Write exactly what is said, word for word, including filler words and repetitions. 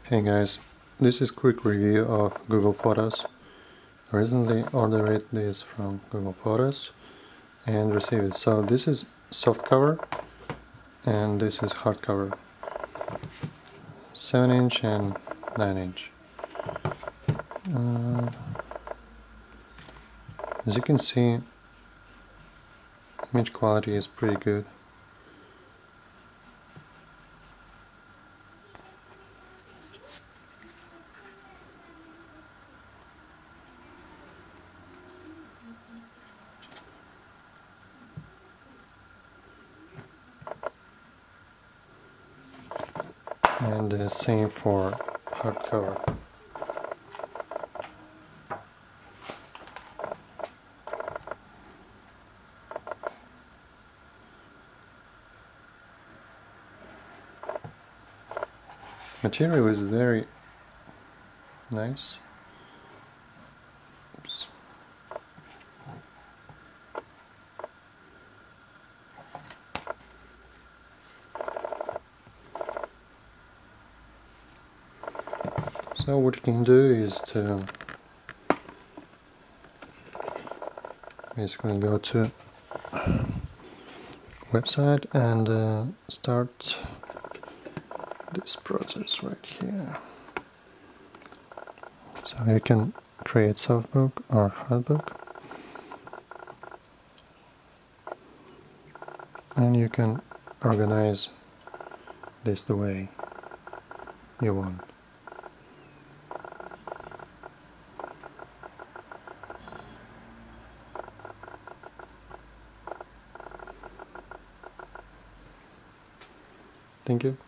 Hey guys, this is quick review of Google Photos. I recently ordered this from Google Photos and received it. So this is soft cover and this is hard cover, seven inch and nine inch. Uh, as you can see, image quality is pretty good. And the same for hardcover. Material is very nice. Oops. So what you can do is to basically go to website and uh, start this process right here. So you can create softbook or hardbook, and you can organize this the way you want. Thank you.